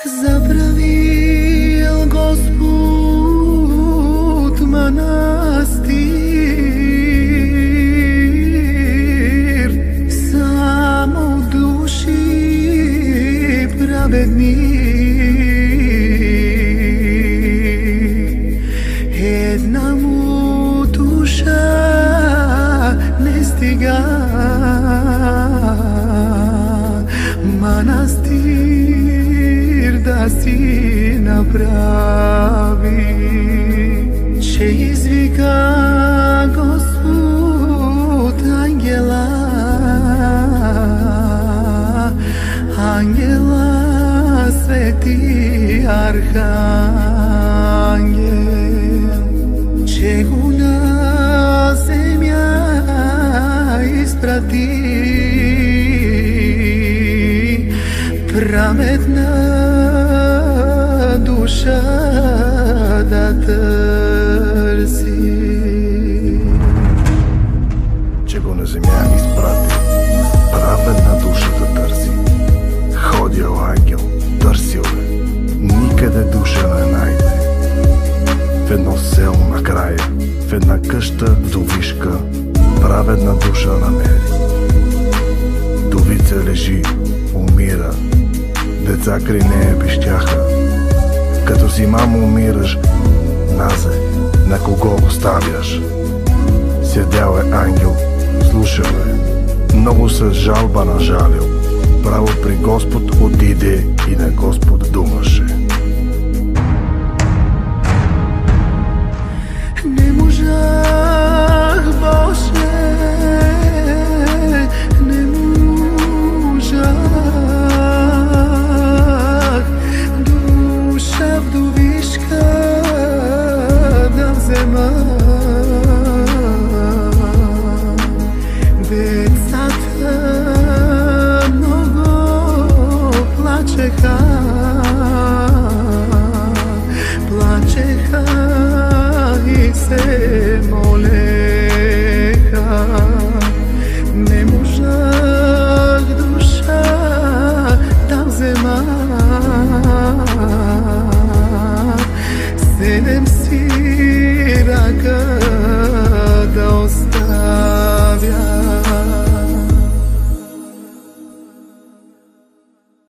Zapravil Gospod manastir, samo u duši pravedni. Jedna mu duša ne stiga, manastir da si napravi. Će izvika Gospod angela, angela sveti arhangel. Će go na zemlja isprati, pravedna duša da tърси. Че го на земя изпрати, праведна душа да търси. Ходил ангел, търсил е, никъде душа не найде. В едно село накрая, в една къща вдовишка, праведна душа намери. Вдовица лежи, умира, деца край нея пищяха. Като си мамо умираш, назе, на кого оставяш? Седял е ангел, слушал е, много с жалба нажалил. Право при Господ отиде и на Господ думаше. Не можах, Боже,